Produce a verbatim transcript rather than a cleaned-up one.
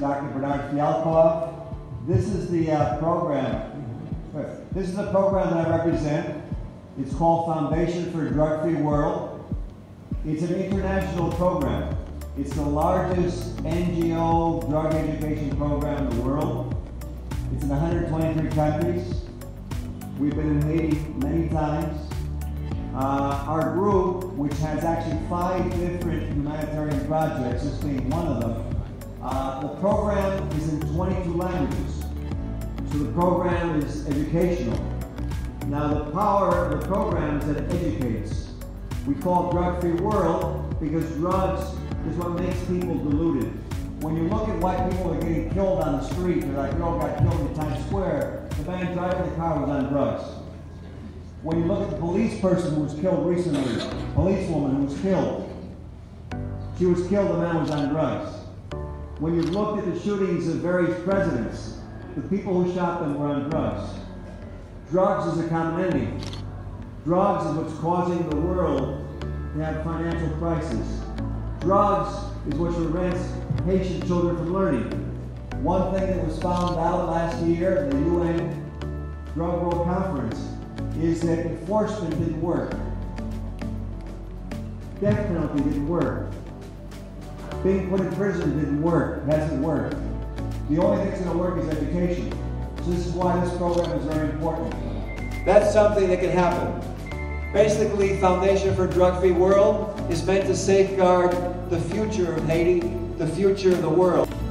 Doctor Fialkoff. This is the uh, program. This is the program that I represent. It's called Foundation for a Drug-Free World. It's an international program. It's the largest N G O drug education program in the world. It's in one hundred twenty-three countries. We've been in Haiti many times. Uh, our group, which has actually five different humanitarian projects, this being one of them, uh, the program is in twenty-two languages. So the program is educational. Now the power of the program is that it educates. We call it Drug-Free World because drugs is what makes people deluded. When you look at why people are getting killed on the street, or that girl got killed in Times Square, the man driving the car was on drugs. When you look at the police person who was killed recently, policewoman who was killed, she was killed, the man was on drugs. When you looked at the shootings of various presidents, the people who shot them were on drugs. Drugs is a common enemy. Drugs is what's causing the world to have financial crisis. Drugs is what prevents Haitian children from learning. One thing that was found out last year at the U N Drug World Conference is that enforcement didn't work. Death penalty didn't work. Being put in prison didn't work, it hasn't worked. The only thing that's going to work is education. So this is why this program is very important. That's something that can happen. Basically, Foundation for a Drug-Free World is meant to safeguard the future of Haiti, the future of the world.